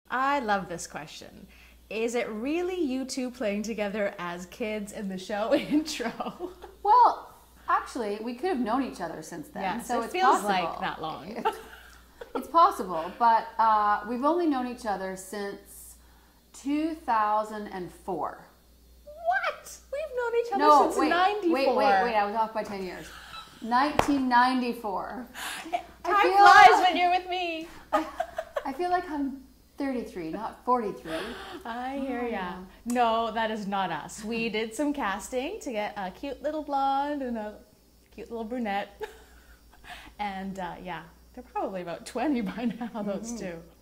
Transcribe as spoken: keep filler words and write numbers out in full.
I love this question. Is it really you two playing together as kids in the show intro? Well, actually, we could have known each other since then. Yeah, so it it's feels possible. like that long. It's, it's possible, but uh, we've only known each other since two thousand four. What? We've known each other No, since wait, ninety-four. wait, wait, wait, I was off by ten years. nineteen ninety-four. Time I feel, flies when you're with me. I, I feel like I'm thirty-three, not forty-three. I hear Oh, ya. yeah. No, that is not us. We did some casting to get a cute little blonde and a cute little brunette. And uh, yeah, they're probably about twenty by now, those Mm-hmm. two.